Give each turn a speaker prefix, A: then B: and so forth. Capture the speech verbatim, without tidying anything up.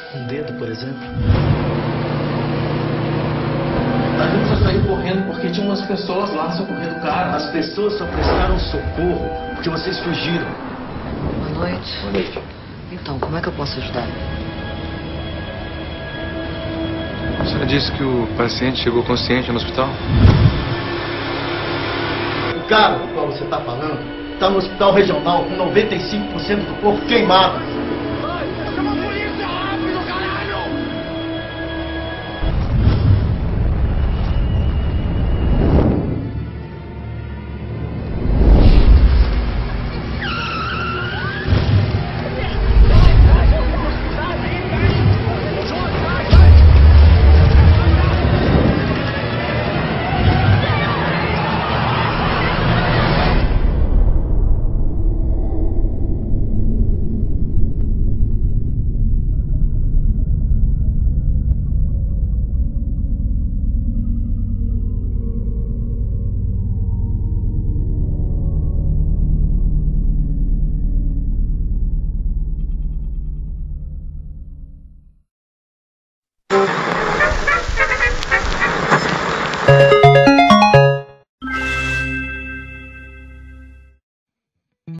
A: Um dedo, por exemplo.
B: A gente só saiu correndo porque tinha umas pessoas lá socorrendo o cara.
A: As pessoas só prestaram socorro porque vocês fugiram.
C: Boa noite.
A: Boa noite.
C: Então, como é que eu posso ajudar?
D: A senhora disse que o paciente chegou consciente no hospital?
A: O cara do qual você está falando está no hospital regional com noventa e cinco por cento do corpo queimado.